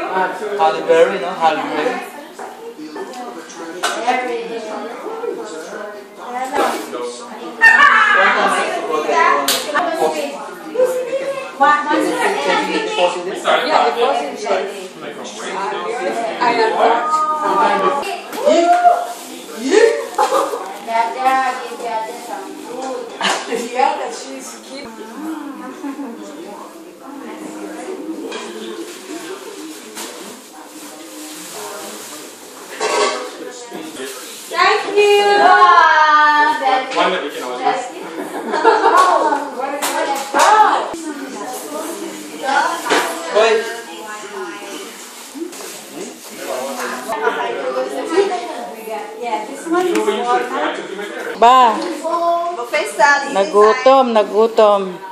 Halle Berry, no? Halle Berry. Thank you. One that we can always use. Yeah, this one is You know what you should try to do it there. Ba, nagutom.